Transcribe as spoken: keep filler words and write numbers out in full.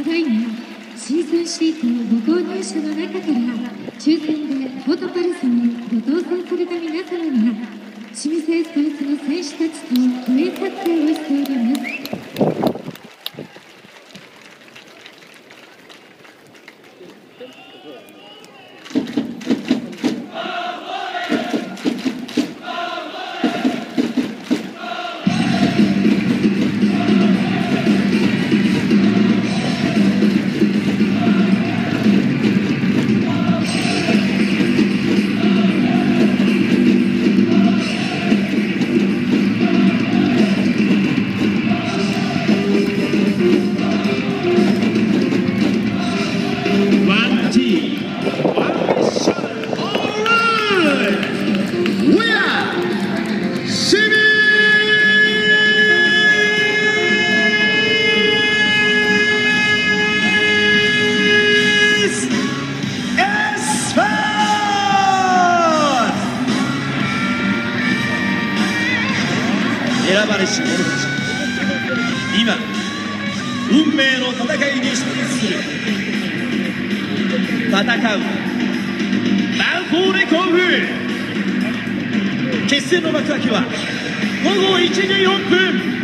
だいまシーズンシートご購入者の中から抽選でフォトパルスにご当選された皆様には清水エスパルスの選手たちと記念撮影をしております。 選ばれし者たち、今運命の戦いに出陣する。戦うヴァンフォーレ甲府、決戦の幕開けはごごいちじよんぷん。